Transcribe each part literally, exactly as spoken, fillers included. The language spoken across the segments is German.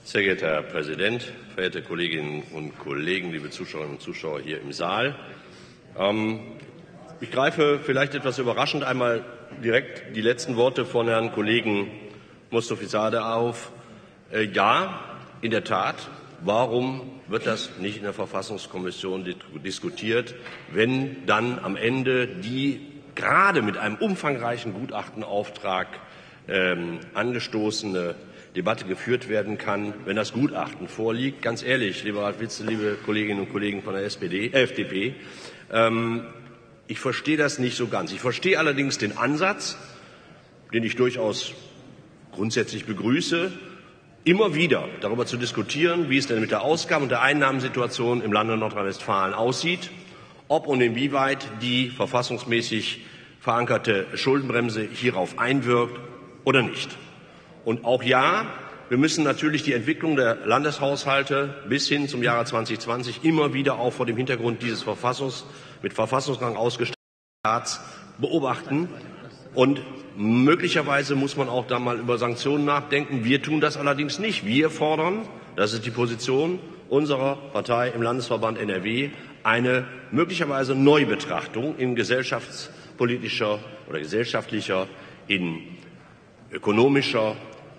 Sehr geehrter Herr Präsident, verehrte Kolleginnen und Kollegen, liebe Zuschauerinnen und Zuschauer hier im Saal! Ähm, ich greife vielleicht etwas überraschend einmal direkt die letzten Worte von Herrn Kollegen Mostofizadeh auf. Äh, ja, in der Tat, warum wird das nicht in der Verfassungskommission diskutiert, wenn dann am Ende die gerade mit einem umfangreichen Gutachtenauftrag ähm, angestoßene Debatte geführt werden kann, wenn das Gutachten vorliegt? Ganz ehrlich, lieber Ralf Witzel, liebe Kolleginnen und Kollegen von der S P D, äh, F D P, ähm, ich verstehe das nicht so ganz. Ich verstehe allerdings den Ansatz, den ich durchaus grundsätzlich begrüße, immer wieder darüber zu diskutieren, wie es denn mit der Ausgaben- und der Einnahmensituation im Lande Nordrhein-Westfalen aussieht, ob und inwieweit die verfassungsmäßig verankerte Schuldenbremse hierauf einwirkt oder nicht. Und auch ja, wir müssen natürlich die Entwicklung der Landeshaushalte bis hin zum Jahre zweitausendzwanzig immer wieder auch vor dem Hintergrund dieses Verfassungs mit Verfassungsrang ausgestatteten Staats beobachten. Und möglicherweise muss man auch da mal über Sanktionen nachdenken. Wir tun das allerdings nicht. Wir fordern, das ist die Position unserer Partei im Landesverband N R W, eine möglicherweise Neubetrachtung in gesellschaftspolitischer oder gesellschaftlicher, in ökonomischer,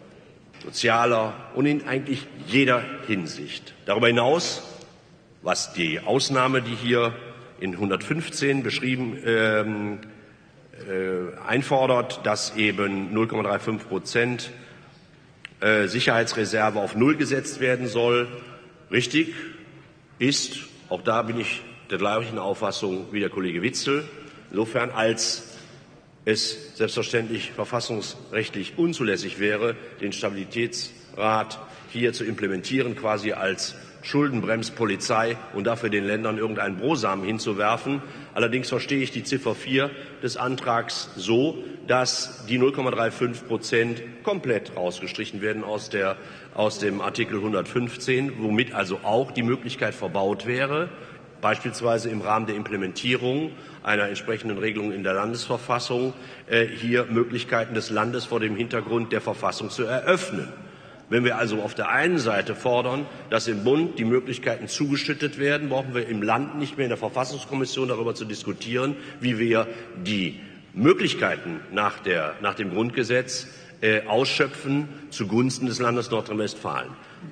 sozialer und in eigentlich jeder Hinsicht. Darüber hinaus, was die Ausnahme, die hier in hundertfünfzehn beschrieben ähm, äh, einfordert, dass eben null Komma fünfunddreißig Prozent äh, Sicherheitsreserve auf Null gesetzt werden soll, richtig ist, auch da bin ich der gleichen Auffassung wie der Kollege Witzel, insofern als es selbstverständlich verfassungsrechtlich unzulässig wäre, den Stabilitätsrat hier zu implementieren, quasi als Schuldenbremspolizei und dafür den Ländern irgendeinen Brosamen hinzuwerfen. Allerdings verstehe ich die Ziffer vier des Antrags so, dass die null Komma fünfunddreißig Prozent komplett rausgestrichen werden aus, der, aus dem Artikel hundertfünfzehn, womit also auch die Möglichkeit verbaut wäre, beispielsweise im Rahmen der Implementierung einer entsprechenden Regelung in der Landesverfassung äh, hier Möglichkeiten des Landes vor dem Hintergrund der Verfassung zu eröffnen. Wenn wir also auf der einen Seite fordern, dass im Bund die Möglichkeiten zugeschüttet werden, brauchen wir im Land nicht mehr in der Verfassungskommission darüber zu diskutieren, wie wir die Möglichkeiten nach, der, nach dem Grundgesetz äh, ausschöpfen zugunsten des Landes Nordrhein-Westfalen.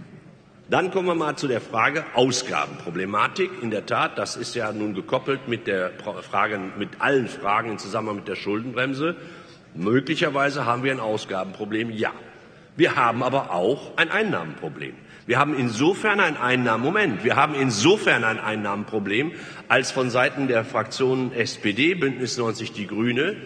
Dann kommen wir mal zu der Frage Ausgabenproblematik. In der Tat, das ist ja nun gekoppelt mit der Frage, mit allen Fragen im Zusammenhang mit der Schuldenbremse. Möglicherweise haben wir ein Ausgabenproblem, ja. Wir haben aber auch ein Einnahmenproblem. Wir haben insofern ein Einnahmen Moment, wir haben insofern ein Einnahmenproblem, als von Seiten der Fraktionen S P D, Bündnis neunzig Die Grüne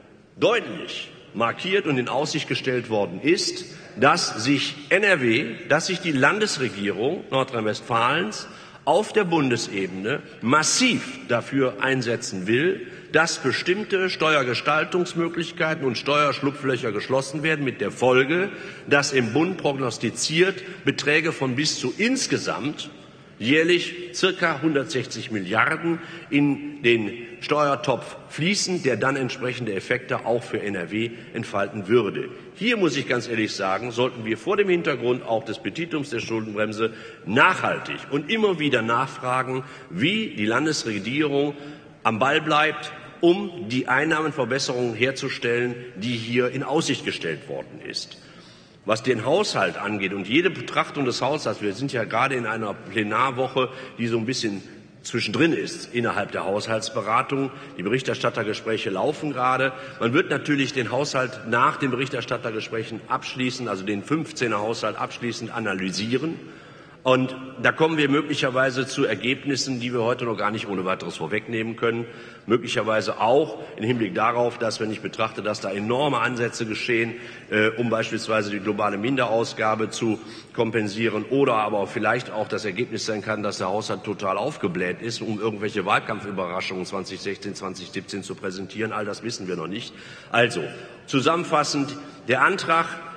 deutlich markiert und in Aussicht gestellt worden ist, dass sich N R W, dass sich die Landesregierung Nordrhein-Westfalens auf der Bundesebene massiv dafür einsetzen will, dass bestimmte Steuergestaltungsmöglichkeiten und Steuerschlupflöcher geschlossen werden, mit der Folge, dass im Bund prognostiziert Beträge von bis zu insgesamt jährlich circa hundertsechzig Milliarden in den Steuertopf fließen, der dann entsprechende Effekte auch für N R W entfalten würde. Hier muss ich ganz ehrlich sagen, sollten wir vor dem Hintergrund auch des Petitums der Schuldenbremse nachhaltig und immer wieder nachfragen, wie die Landesregierung am Ball bleibt, um die Einnahmenverbesserungen herzustellen, die hier in Aussicht gestellt worden ist. Was den Haushalt angeht und jede Betrachtung des Haushalts, wir sind ja gerade in einer Plenarwoche, die so ein bisschen zwischendrin ist innerhalb der Haushaltsberatung. Die Berichterstattergespräche laufen gerade. Man wird natürlich den Haushalt nach den Berichterstattergesprächen abschließend, also den fünfzehner Haushalt abschließend analysieren. Und da kommen wir möglicherweise zu Ergebnissen, die wir heute noch gar nicht ohne weiteres vorwegnehmen können. Möglicherweise auch im Hinblick darauf, dass, wenn ich betrachte, dass da enorme Ansätze geschehen, äh, um beispielsweise die globale Minderausgabe zu kompensieren oder aber vielleicht auch das Ergebnis sein kann, dass der Haushalt total aufgebläht ist, um irgendwelche Wahlkampfüberraschungen zweitausendsechzehn, zweitausendsiebzehn zu präsentieren. All das wissen wir noch nicht. Also, zusammenfassend, der Antrag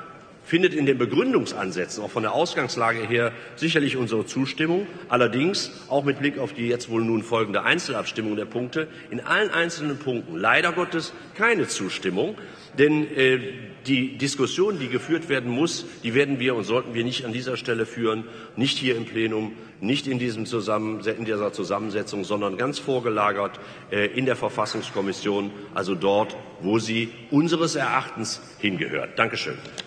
findet in den Begründungsansätzen, auch von der Ausgangslage her, sicherlich unsere Zustimmung. Allerdings auch mit Blick auf die jetzt wohl nun folgende Einzelabstimmung der Punkte in allen einzelnen Punkten leider Gottes keine Zustimmung. Denn äh, die Diskussion, die geführt werden muss, die werden wir und sollten wir nicht an dieser Stelle führen, nicht hier im Plenum, nicht in, diesem Zusammen in dieser Zusammensetzung, sondern ganz vorgelagert äh, in der Verfassungskommission, also dort, wo sie unseres Erachtens hingehört. Dankeschön.